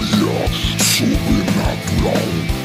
Sobrenatural.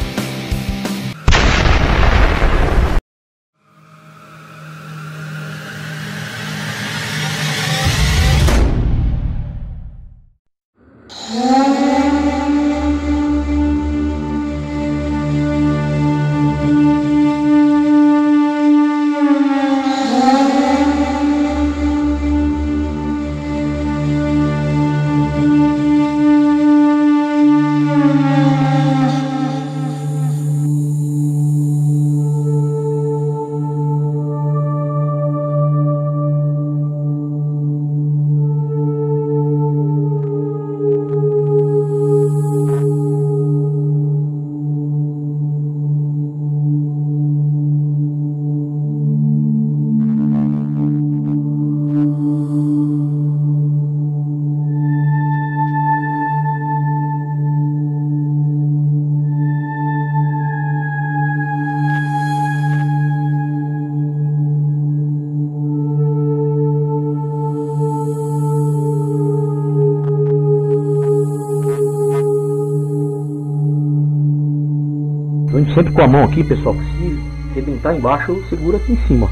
Tô indo sempre com a mão aqui, pessoal, se arrebentar embaixo eu seguro aqui em cima.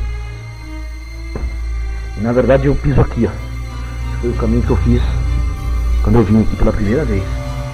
E, na verdade eu piso aqui, ó. Esse foi o caminho que eu fiz quando eu vim aqui pela primeira vez.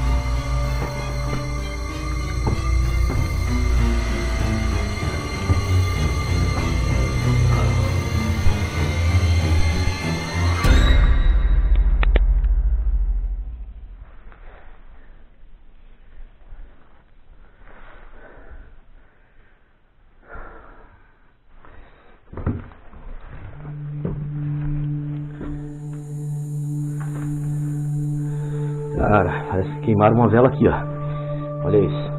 Cara, parece que queimaram uma vela aqui, ó. Olha isso.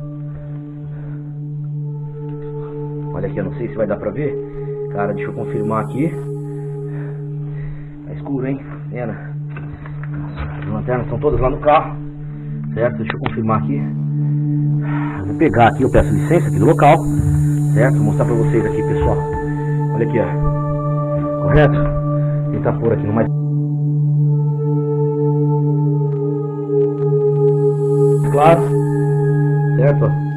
Olha aqui, eu não sei se vai dar pra ver. Cara, deixa eu confirmar aqui. Tá escuro, hein? Vendo? As lanternas estão todas lá no carro. Certo? Deixa eu confirmar aqui. Vou pegar aqui, eu peço licença aqui do local. Certo? Vou mostrar pra vocês aqui, pessoal. Olha aqui, ó. Correto? Vou tentar pôr aqui no mais claro, certo?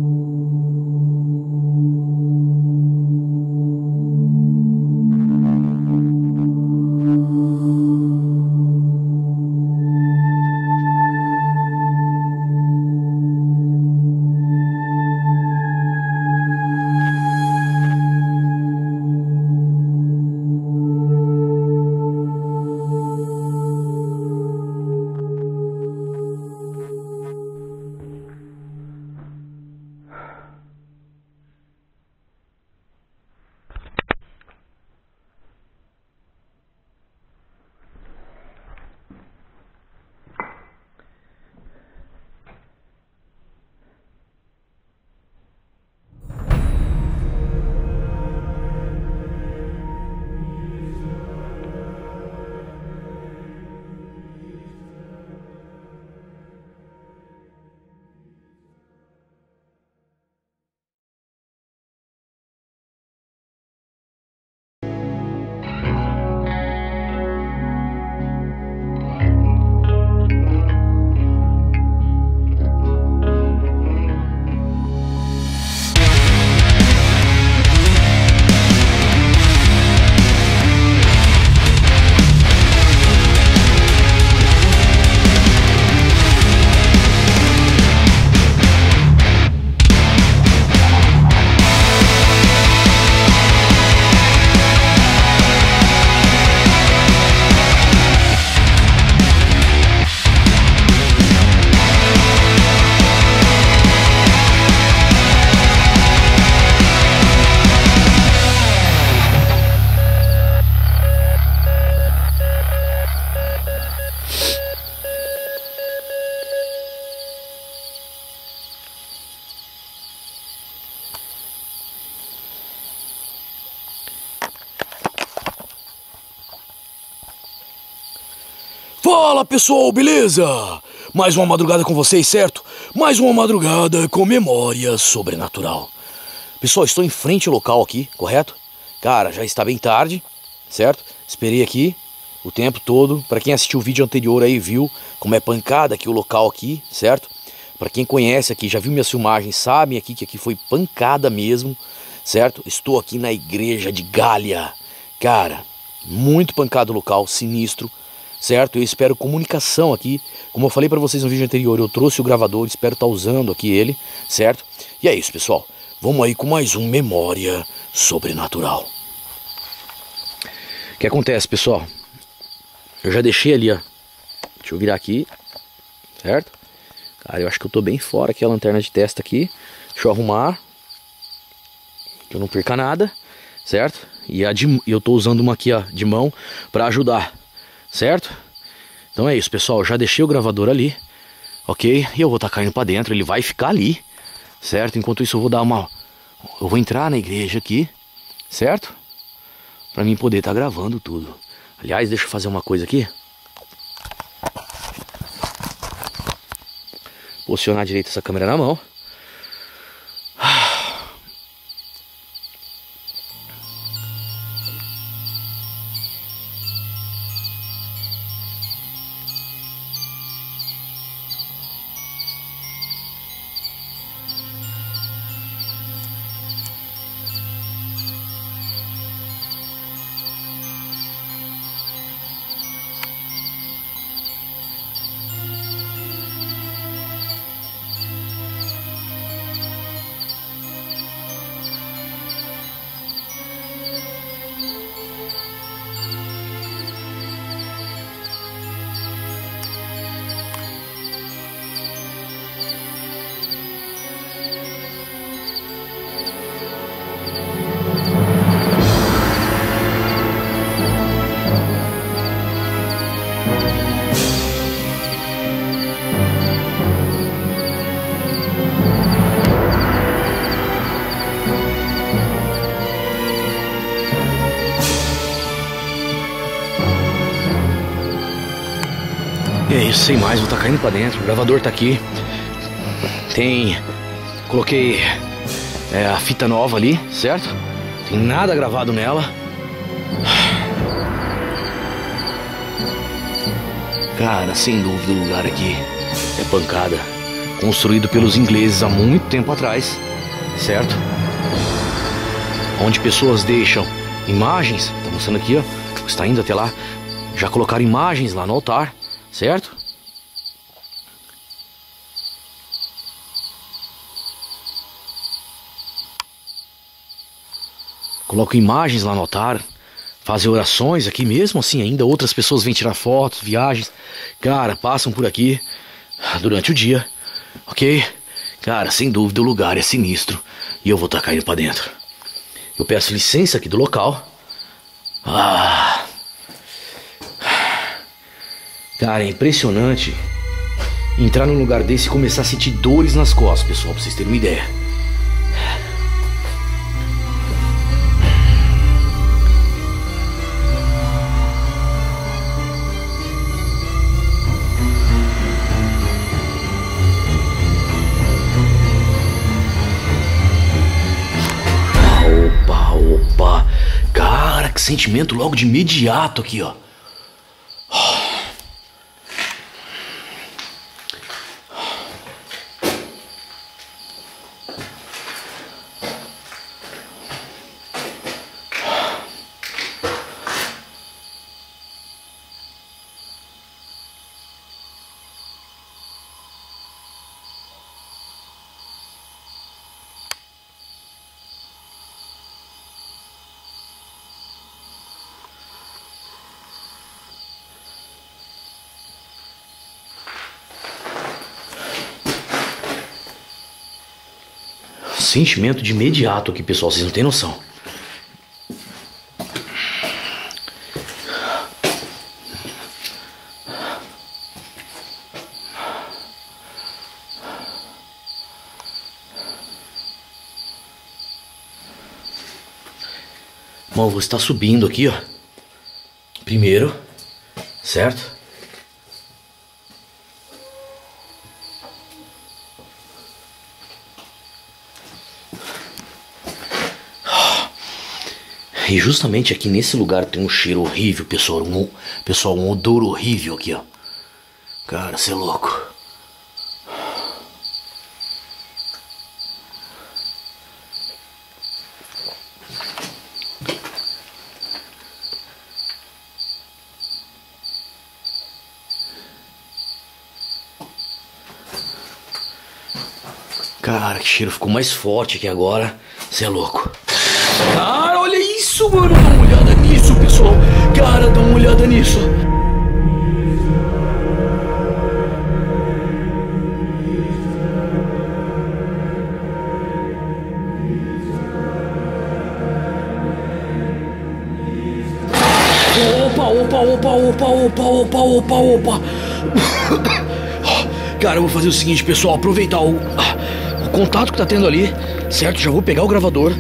Fala pessoal, beleza? Mais uma madrugada com vocês, certo? Mais uma madrugada com memória sobrenatural. Pessoal, estou em frente ao local aqui, correto? Cara, já está bem tarde, certo? Esperei aqui o tempo todo. Para quem assistiu o vídeo anterior aí viu como é pancada aqui o local aqui, certo? Para quem conhece aqui, já viu minhas filmagens, sabem aqui que aqui foi pancada mesmo, certo? Estou aqui na igreja de Gália. Cara, muito pancado o local, sinistro, certo? Eu espero comunicação aqui. Como eu falei para vocês no vídeo anterior, eu trouxe o gravador, espero estar usando aqui ele, certo? E é isso, pessoal. Vamos aí com mais um Memória Sobrenatural. O que acontece, pessoal? Eu já deixei ali, ó. Deixa eu virar aqui, certo? Cara, eu acho que eu tô bem fora aqui a lanterna de testa aqui. Deixa eu arrumar, que eu não perca nada, certo? E eu tô usando uma aqui, ó, de mão pra ajudar, certo? Então é isso, pessoal. Eu já deixei o gravador ali, ok? E eu vou estar caindo pra dentro, ele vai ficar ali, certo? Enquanto isso eu vou dar uma... Eu vou entrar na igreja aqui, certo? Pra mim poder estar gravando tudo. Aliás, deixa eu fazer uma coisa aqui. Posicionar direito essa câmera na mão. E é isso, sem mais, vou estar caindo pra dentro. O gravador tá aqui. Coloquei a fita nova ali, certo? Tem nada gravado nela. Cara, sem dúvida o lugar aqui é pancada. Construído pelos ingleses há muito tempo atrás, certo? Onde pessoas deixam imagens. Tá mostrando aqui, ó. Está indo até lá. Já colocaram imagens lá no altar, certo? Colocam imagens lá no altar. Fazem orações aqui mesmo assim ainda. Outras pessoas vêm tirar fotos, viagens. Cara, passam por aqui durante o dia, ok? Cara, sem dúvida o lugar é sinistro. E eu vou estar caindo pra dentro. Eu peço licença aqui do local. Cara, é impressionante entrar num lugar desse e começar a sentir dores nas costas, pessoal, pra vocês terem uma ideia. Opa. Cara, que sentimento logo de imediato aqui, ó. Sentimento de imediato aqui, pessoal, vocês não têm noção. Bom, eu vou estar subindo aqui, ó. Primeiro, certo? E justamente aqui nesse lugar tem um cheiro horrível, pessoal. Um odor horrível aqui, ó. Cara, você é louco. Cara, que cheiro ficou mais forte aqui agora. Você é louco. Cara, olha isso, mano. Dá uma olhada nisso, pessoal. Cara, dá uma olhada nisso. Opa. Cara, eu vou fazer o seguinte, pessoal. Aproveitar o contato que tá tendo ali, certo? Já vou pegar o gravador.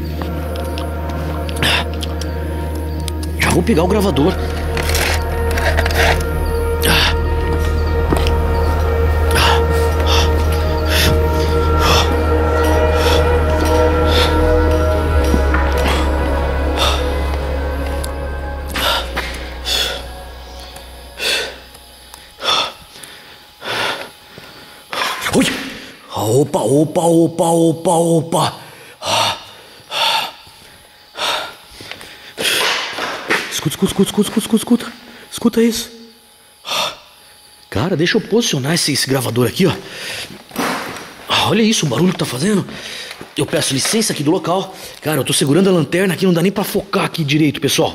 Opa. Escuta isso. Cara, deixa eu posicionar esse gravador aqui, ó. Olha isso, o barulho que tá fazendo. Eu peço licença aqui do local. Cara, eu tô segurando a lanterna aqui, não dá nem pra focar aqui direito, pessoal.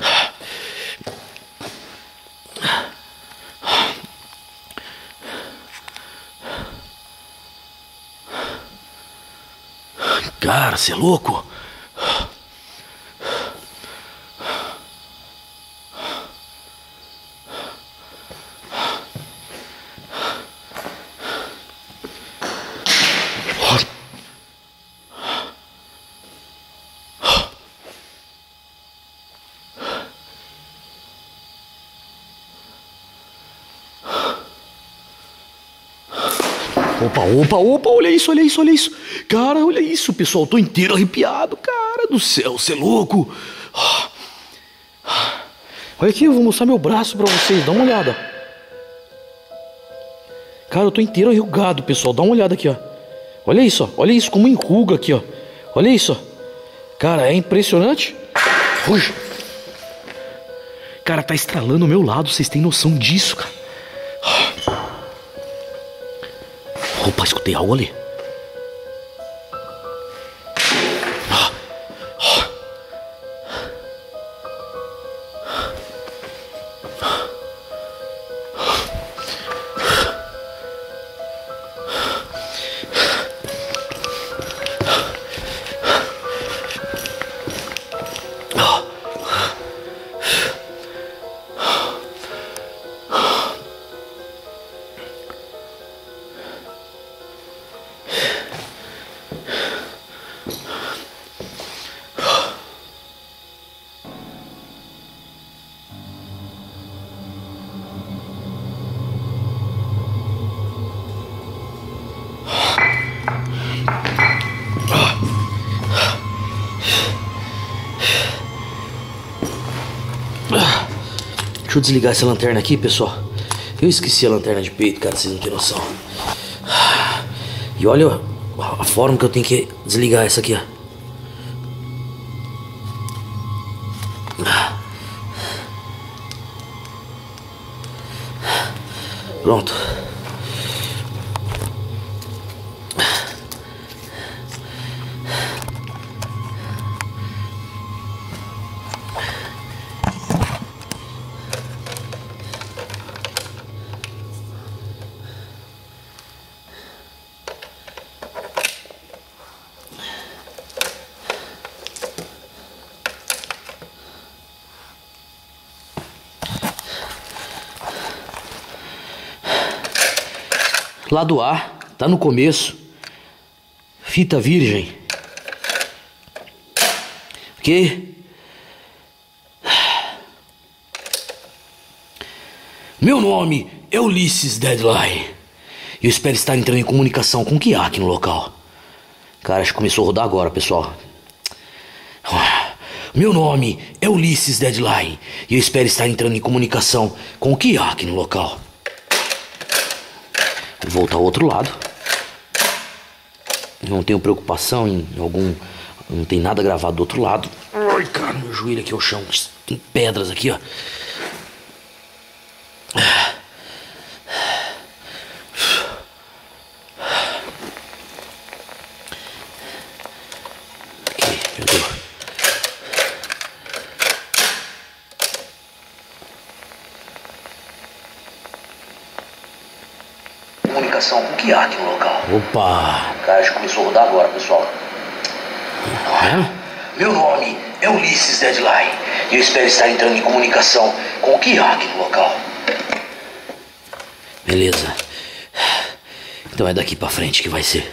Cara, você é louco? Opa, olha isso. Cara, olha isso, pessoal, tô inteiro arrepiado, cara do céu, você é louco. Olha aqui, eu vou mostrar meu braço pra vocês, dá uma olhada. Cara, eu tô inteiro enrugado, pessoal, dá uma olhada aqui, ó. Olha isso como enruga aqui, ó. Olha isso, ó. Cara, é impressionante. Ui. Cara, tá estralando ao meu lado, vocês têm noção disso, cara. Opa, escutei algo ali. Deixa eu desligar essa lanterna aqui, pessoal. Eu esqueci a lanterna de peito, cara, vocês não têm noção. E olha a forma que eu tenho que desligar essa aqui, ó. Pronto. Lado A, tá no começo. Fita virgem. Ok? Meu nome é Ulisses Deadline. Eu espero estar entrando em comunicação com o que há aqui no local. Cara, acho que começou a rodar agora, pessoal. Meu nome é Ulisses Deadline e eu espero estar entrando em comunicação com o que há aqui no local. Vou voltar ao outro lado. Não tenho preocupação em algum... Não tem nada gravado do outro lado. Ai, cara, meu joelho aqui é o chão. Tem pedras aqui, ó. Aqui, perdoa. Comunicação com o que há aqui no local? Opa! Cara, acho que começou a rodar agora, pessoal. É? Meu nome é Ulisses Deadline e eu espero estar entrando em comunicação com o que há aqui no local. Beleza. Então é daqui pra frente que vai ser.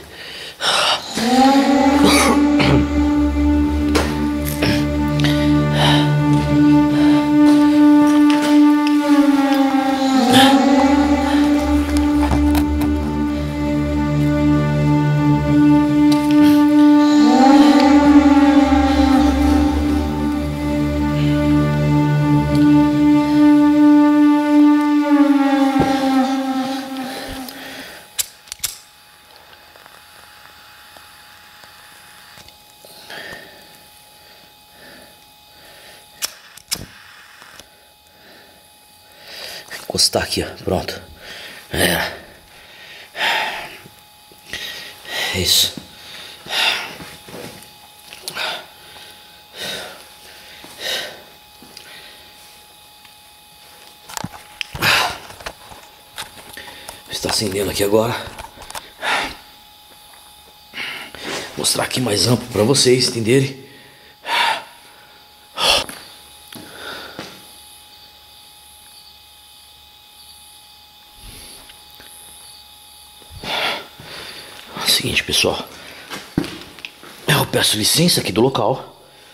Encostar aqui, ó. Pronto. É isso. Está acendendo aqui agora. Vou mostrar aqui mais amplo para vocês entenderem. Seguinte, pessoal, eu peço licença aqui do local.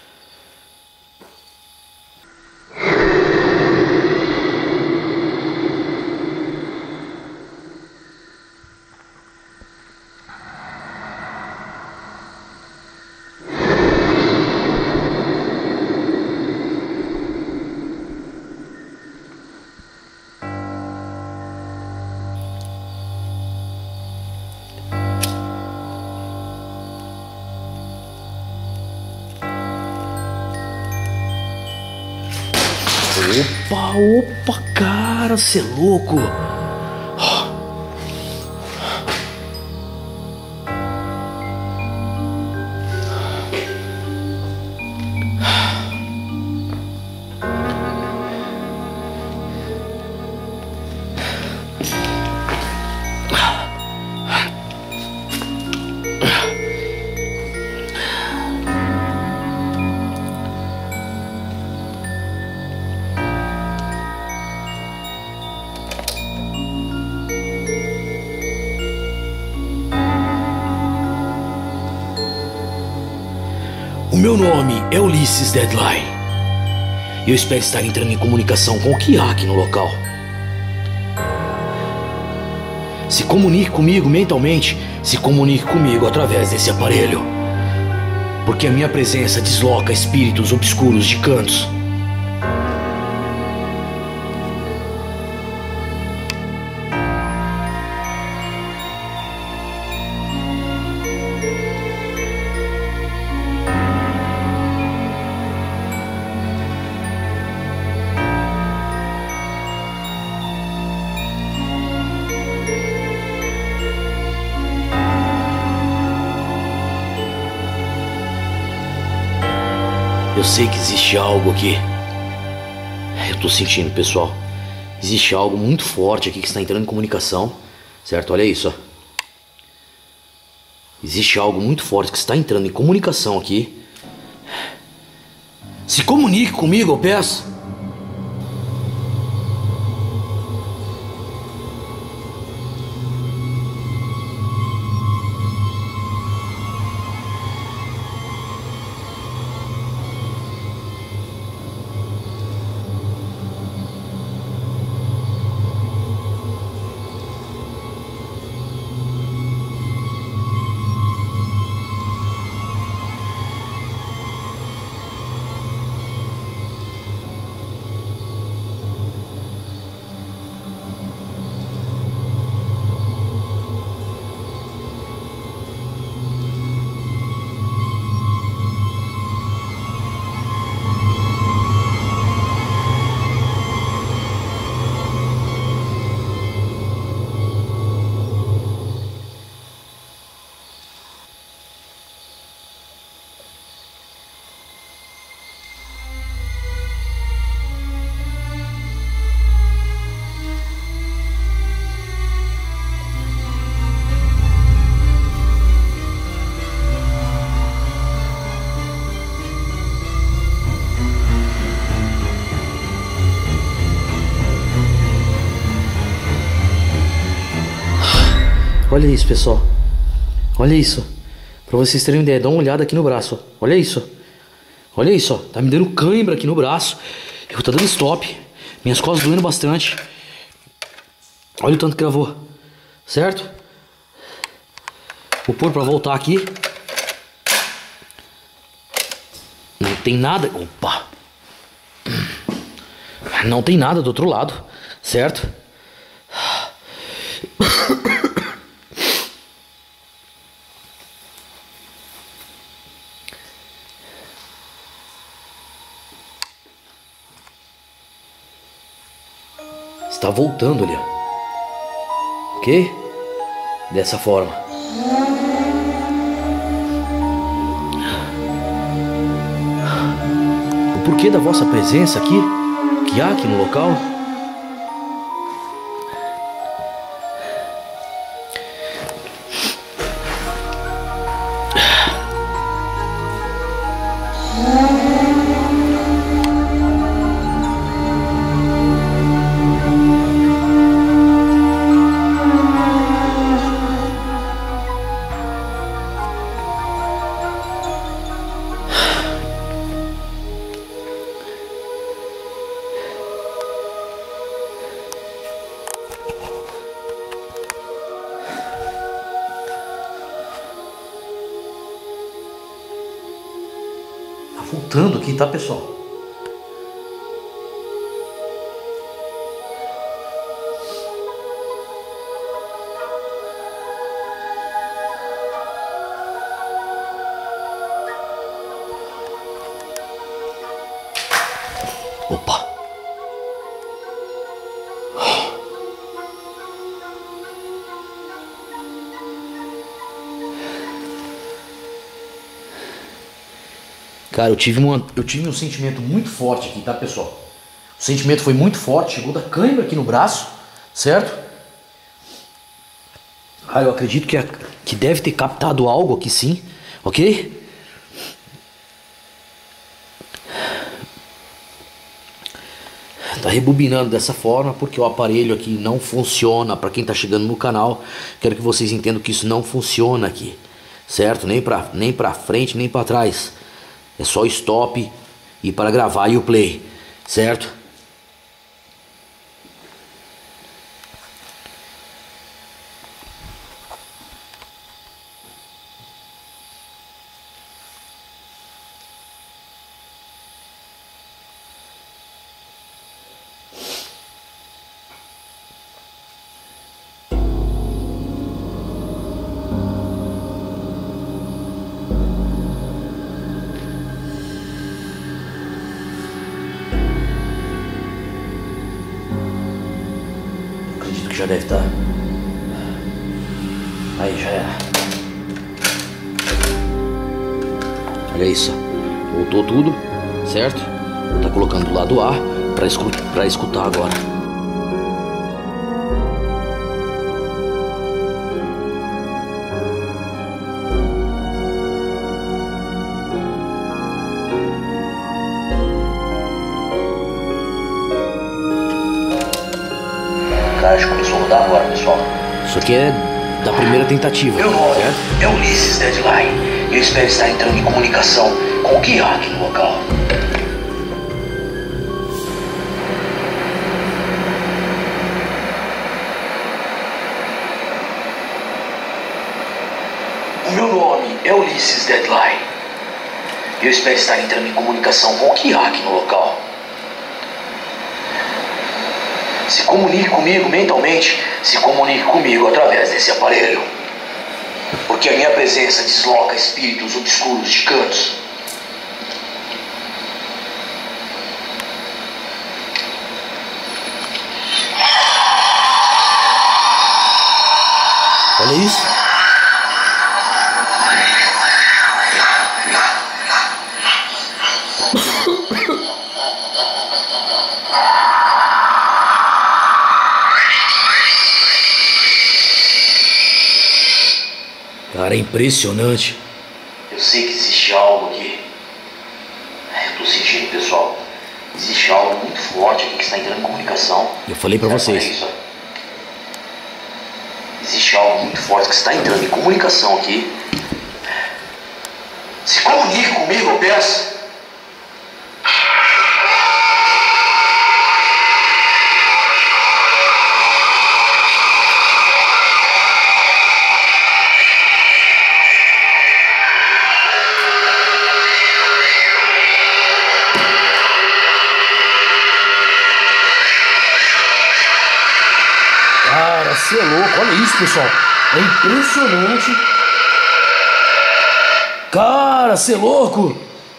Opa, cara, cê é louco. O meu nome é Ulisses Deadline e eu espero estar entrando em comunicação com o que há aqui no local. Se comunique comigo mentalmente, se comunique comigo através desse aparelho, porque a minha presença desloca espíritos obscuros de cantos. Eu sei que existe algo aqui. Eu tô sentindo, pessoal. Existe algo muito forte aqui que está entrando em comunicação. Certo? Olha isso, ó. Existe algo muito forte que está entrando em comunicação aqui. Se comunique comigo, eu peço. Olha isso, pessoal. Olha isso. Pra vocês terem uma ideia, dá uma olhada aqui no braço. Ó. Olha isso. Olha isso, ó. Tá me dando cãibra aqui no braço. Eu tô dando stop. Minhas costas doendo bastante. Olha o tanto que gravou. Certo? Vou pôr pra voltar aqui. Não tem nada. Opa! Não tem nada do outro lado. Certo? Está voltando ali, ok? Dessa forma. O porquê da vossa presença aqui? O que há aqui no local? Voltando aqui, tá, pessoal? Opa! Cara, eu tive um sentimento muito forte aqui, tá, pessoal? O sentimento foi muito forte, chegou da cãibra aqui no braço, certo? Cara, eu acredito que deve ter captado algo aqui sim, ok? Tá rebobinando dessa forma porque o aparelho aqui não funciona. Para quem tá chegando no canal, quero que vocês entendam que isso não funciona aqui, certo? Nem pra frente, nem pra trás. É só stop e para gravar e o play, certo? Já deve estar. Aí já era. Olha isso. Voltou tudo, certo? Tá colocando do lado A pra escutar agora. Acho que começou a rodar agora, pessoal. Isso aqui é da primeira tentativa. Meu nome é Ulisses Deadline. Eu espero estar entrando em comunicação com o que há aqui no local. O meu nome é Ulisses Deadline. Eu espero estar entrando em comunicação com o que há aqui no local. Se comunique comigo mentalmente, se comunique comigo através desse aparelho. Porque a minha presença desloca espíritos obscuros de cantos. Olha isso. Cara, é impressionante. Eu sei que existe algo aqui. Eu tô sentindo, pessoal. Existe algo muito forte aqui que está entrando em comunicação. Eu falei pra vocês. Existe existe algo muito forte que está entrando em comunicação aqui. Se comunique comigo, eu peço. Cara, você é louco, olha isso, pessoal. É impressionante. Cara, você é louco.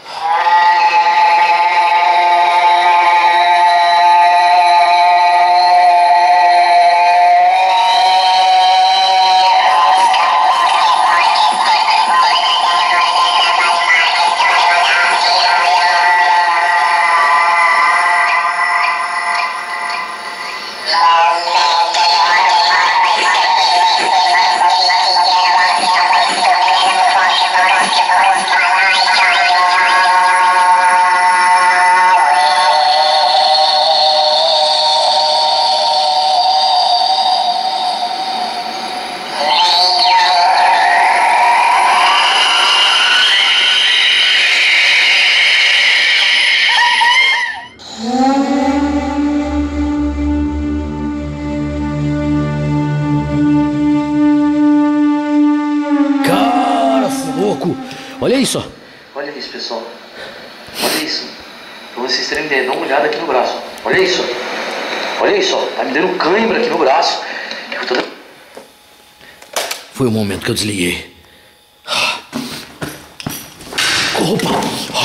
Olha isso, ó. Olha isso, pessoal. Olha isso. Pra vocês terem ideia, dá uma olhada aqui no braço. Olha isso. Olha isso, ó. Tá me dando cãibra aqui no braço. Foi o momento que eu desliguei. Opa!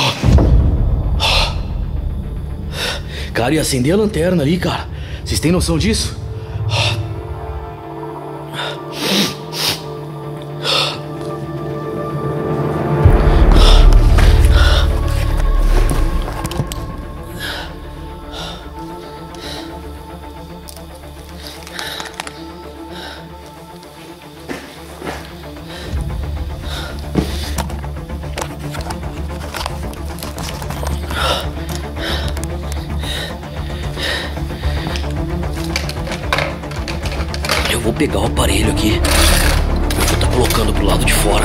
Cara, ia acender a lanterna ali, cara. Vocês têm noção disso? Eu vou pegar o aparelho aqui. Eu vou estar colocando pro lado de fora.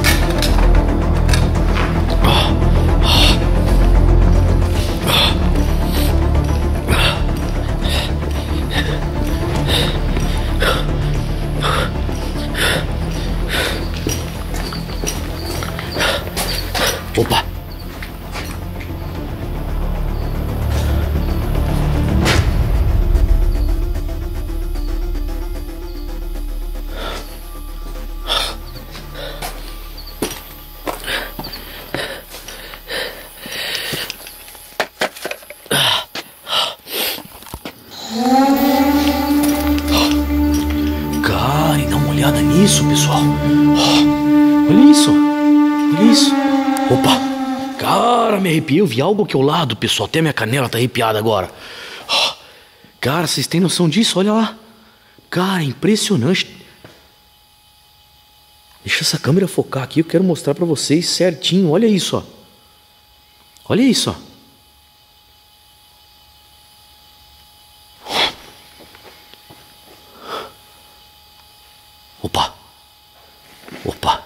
Opa! Cara, e dá uma olhada nisso, pessoal. Olha isso. Olha isso. Opa! Cara, me arrepiei. Eu vi algo aqui ao lado, pessoal. Até minha canela tá arrepiada agora. Cara, vocês têm noção disso? Olha lá. Cara, impressionante. Deixa essa câmera focar aqui. Eu quero mostrar pra vocês certinho. Olha isso, ó. Olha isso, ó. Opa. Opa.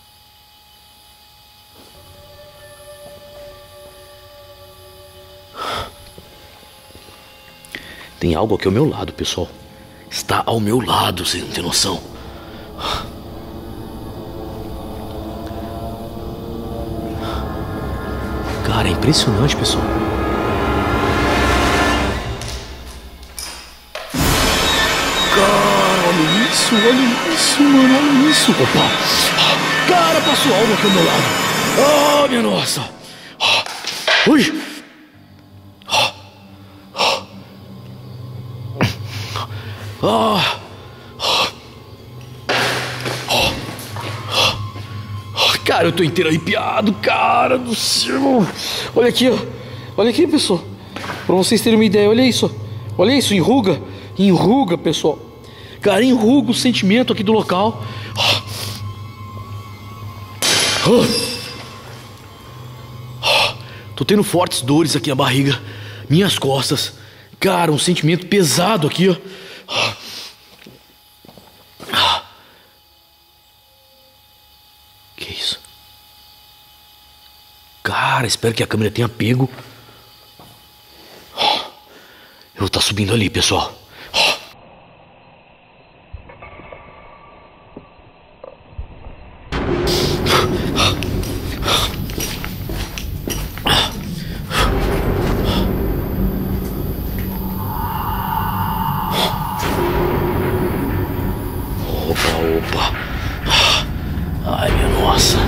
Tem algo aqui ao meu lado, pessoal. Está ao meu lado, vocês não têm noção. Cara, é impressionante, pessoal. Cara, olha isso, mano, olha isso. Opa. Cara, passou algo aqui ao meu lado. Oh, minha nossa. Ui. Cara, eu tô inteiro arrepiado, cara do céu. Olha aqui, ó. Olha aqui, pessoal. Pra vocês terem uma ideia, olha isso. Olha isso, enruga. Enruga, pessoal. Cara, enruga o sentimento aqui do local. Tô tendo fortes dores aqui na barriga. Minhas costas. Cara, um sentimento pesado aqui, ó. Cara, espero que a câmera tenha pego. Eu vou estar subindo ali, pessoal. Opa. Ai, minha nossa.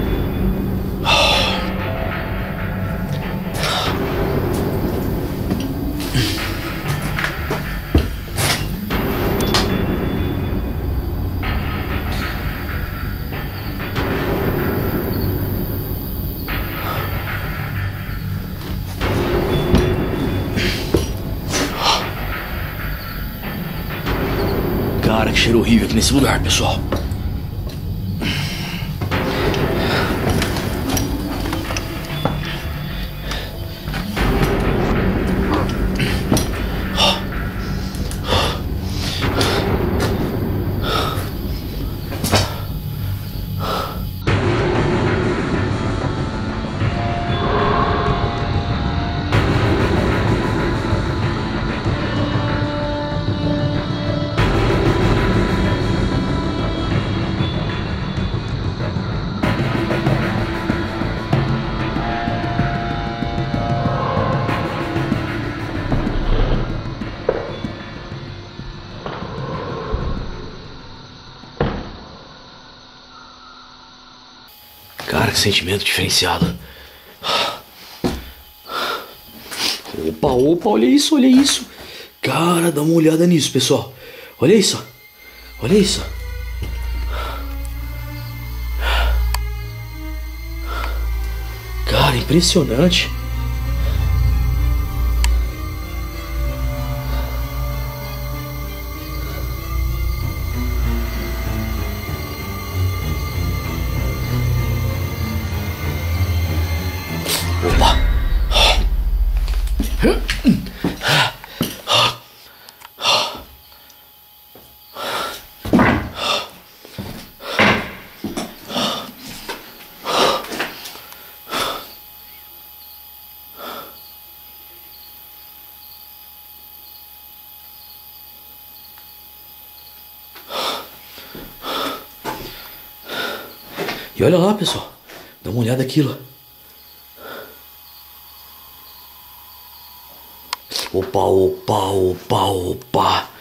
Cara, que cheiro horrível aqui nesse lugar, pessoal. Cara, que sentimento diferenciado. Opa, olha isso. Cara, dá uma olhada nisso, pessoal. Olha isso. Cara, impressionante. Opa. E olha lá, pessoal. Dá uma olhada aqui, ó. Opa.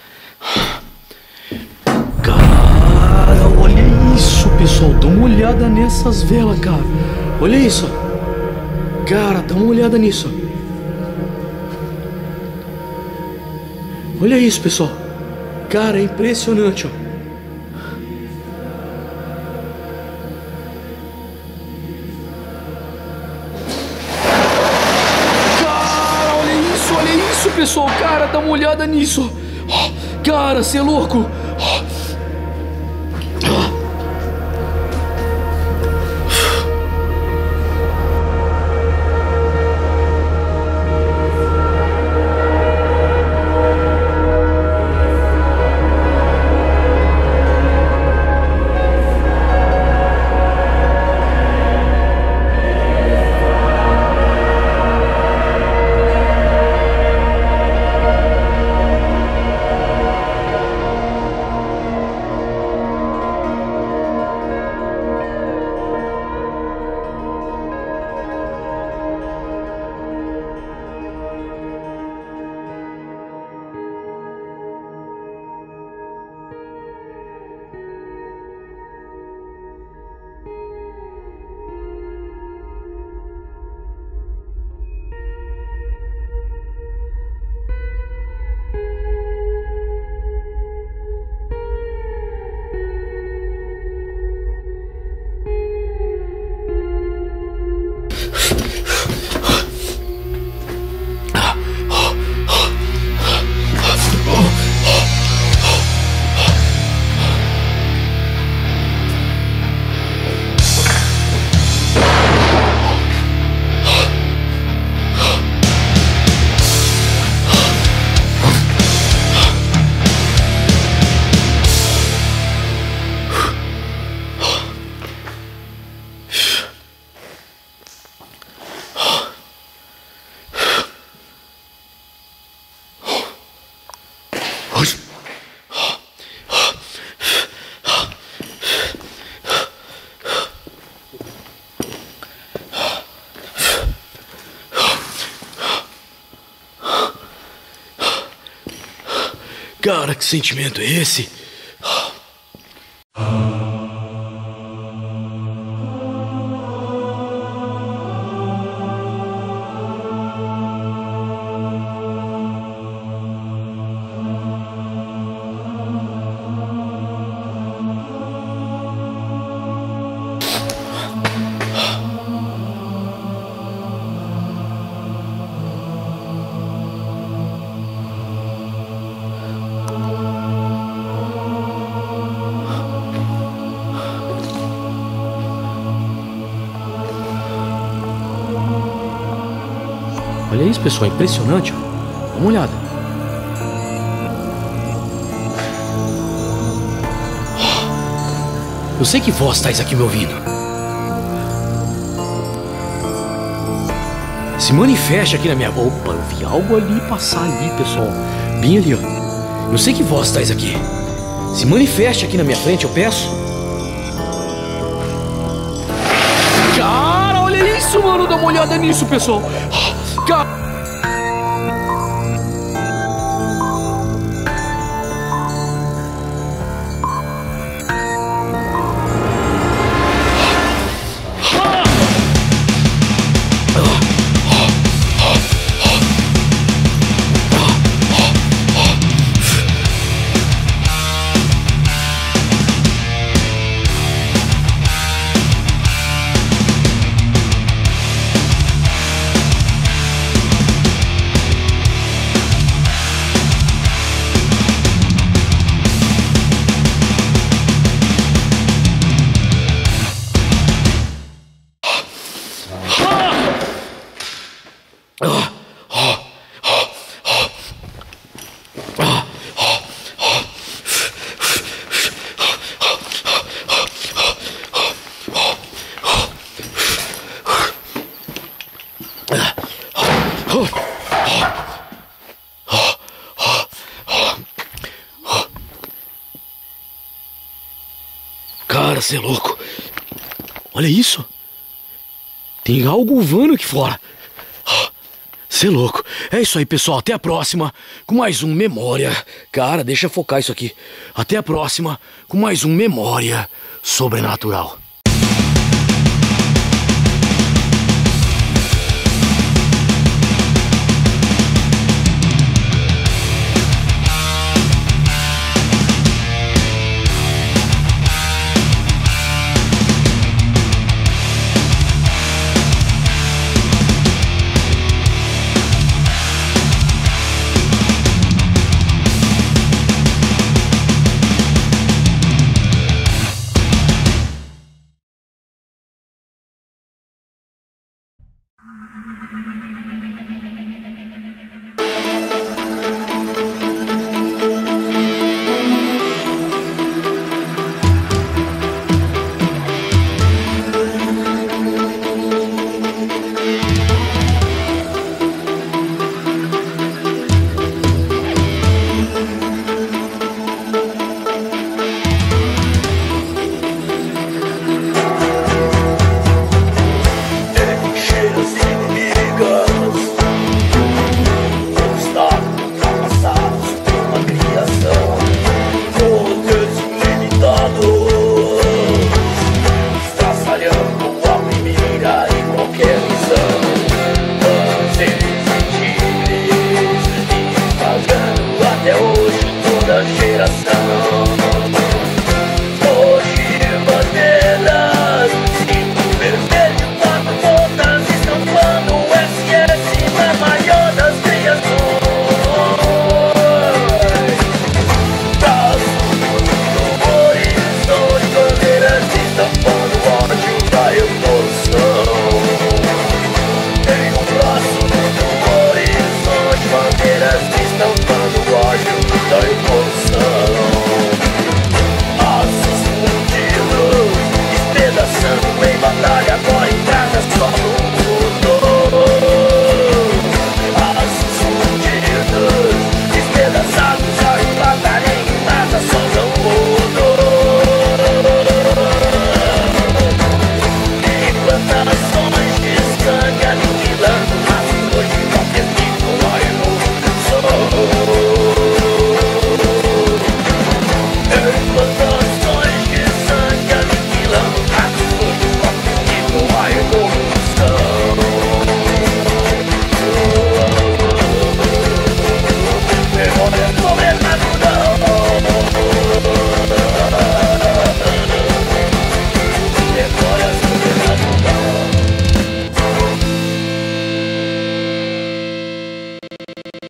Cara, olha isso, pessoal. Dá uma olhada nessas velas, cara. Olha isso. Cara, dá uma olhada nisso. Olha isso, pessoal. Cara, é impressionante, ó. Pessoal, cara, dá uma olhada nisso. Cara, cê é louco. Cara, que sentimento é esse? Olha isso, pessoal, impressionante. Dá uma olhada. Eu sei que voz estáis aqui me ouvindo. Se manifeste aqui na minha... Opa, eu vi algo ali passar ali, pessoal. Bem ali, ó. Eu sei que voz estáis aqui. Se manifeste aqui na minha frente, eu peço. Cara, olha isso, mano. Dá uma olhada nisso, pessoal. Cara... Cara, você é louco. Olha isso. Tem algo voando aqui fora. Você é louco. É isso aí, pessoal. Até a próxima com mais um Memória. Cara, deixa eu focar isso aqui. Até a próxima com mais um Memória Sobrenatural.